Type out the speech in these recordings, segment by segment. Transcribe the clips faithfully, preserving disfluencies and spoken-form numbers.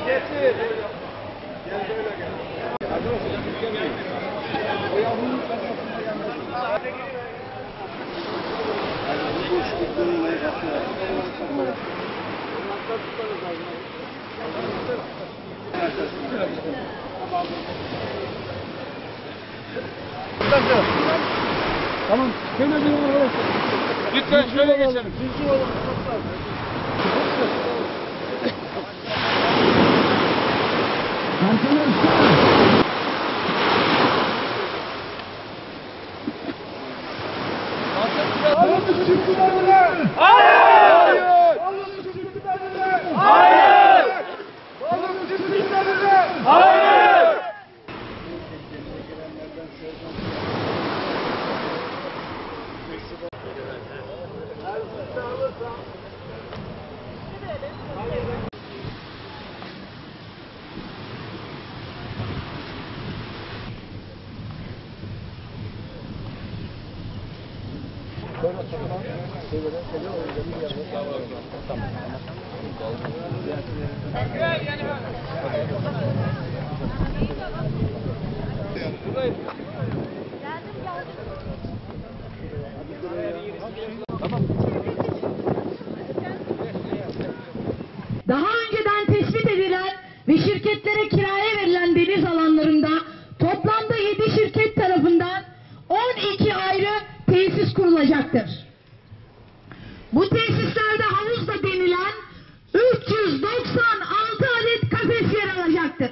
Getir. Gel böyle gel. O yavrunun kafasına gelmez. Bu boşlukların ne yapıyor? Tamam. Şöyle bir yol orası. Lütfen şöyle geçelim. Düzgün yol Hayır! Hayır! Hayır! Daha önceden tespit edilen ve şirketlere kiraya verilen deniz alanlarında toplamda yedi şirket tarafından on iki ayrı tesis kurulacaktır. Bu tesislerde havuz da denilen üç yüz doksan altı adet kafes yer alacaktır.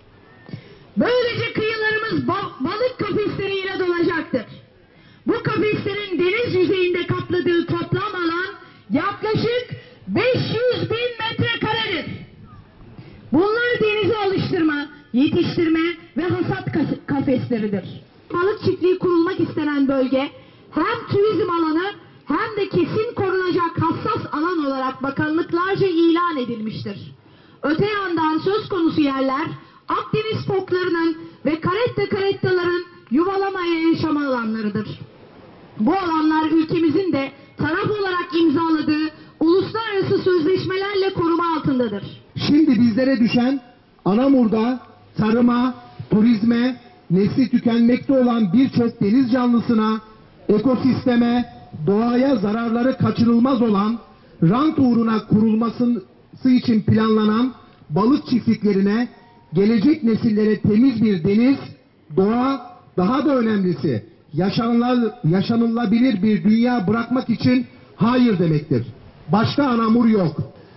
Böylece kıyılarımız ba balık kafesleriyle dolacaktır. Bu kafeslerin deniz yüzeyinde kapladığı toplam alan yaklaşık beş yüz bin metrekaredir. Bunlar denize alıştırma, yetiştirme ve hasat kafesleridir. Balık çiftliği kurulmak istenen bölge hem turizm alanı hem de kesin korunacak hassas alan olarak bakanlıklarca ilan edilmiştir. Öte yandan söz konusu yerler Akdeniz foklarının ve karetta karettaların yuvalamaya yaşama alanlarıdır. Bu alanlar ülkemizin de taraf olarak imzaladığı uluslararası sözleşmelerle koruma altındadır. Şimdi bizlere düşen Anamur'da tarıma, turizme, nesli tükenmekte olan birçok deniz canlısına, ekosisteme, doğaya zararları kaçınılmaz olan, rant uğruna kurulması için planlanan balık çiftliklerine, gelecek nesillere temiz bir deniz, doğa, daha da önemlisi yaşanıla, yaşanılabilir bir dünya bırakmak için hayır demektir. Başka Anamur yok.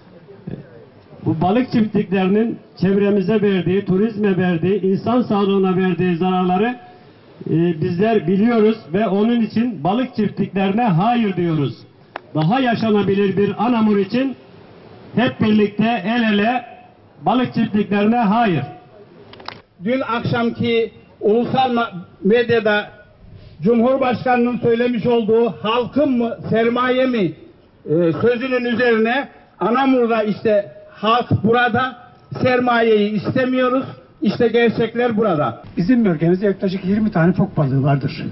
Bu balık çiftliklerinin çevremize verdiği, turizme verdiği, insan sağlığına verdiği zararları e, bizler biliyoruz ve onun için balık çiftliklerine hayır diyoruz. Daha yaşanabilir bir Anamur için hep birlikte el ele balık çiftliklerine hayır. Dün akşamki ulusal medyada Cumhurbaşkanı'nın söylemiş olduğu halkın mı sermaye mi e, sözünün üzerine Anamur'da işte halk burada, sermayeyi istemiyoruz. İşte gerçekler burada. Bizim bölgemizde yaklaşık yirmi tane fok balığı vardır.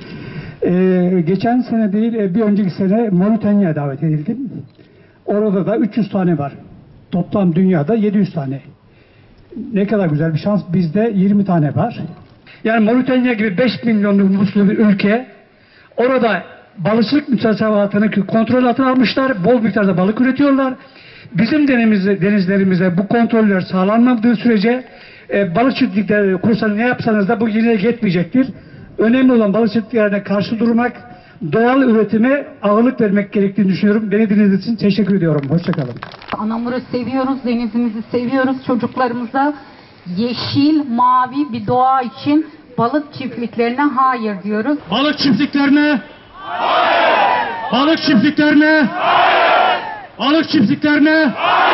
Ee, geçen sene değil, bir önceki sene Moritanya'ya davet edildim. Orada da üç yüz tane var. Toplam dünyada yedi yüz tane. Ne kadar güzel bir şans. Bizde yirmi tane var. Yani Moritanya gibi beş milyon nüfuslu bir ülke, orada balıkçılık mütesavatını kontrol altına almışlar. Bol miktarda balık üretiyorlar. Bizim denizlerimizde, denizlerimizde bu kontroller sağlanmadığı sürece e, balık çiftlikleri kursanız ne yapsanız da bu yine yetmeyecektir. Önemli olan balık çiftliklerine karşı durmak, doğal üretime ağırlık vermek gerektiğini düşünüyorum. Beni dinlediğiniz için teşekkür ediyorum. Hoşçakalın. Anamur'u seviyoruz, denizimizi seviyoruz. Çocuklarımıza yeşil, mavi bir doğa için balık çiftliklerine hayır diyoruz. Balık çiftliklerine hayır! Balık çiftliklerine hayır! Balık çiftliklerine hayır!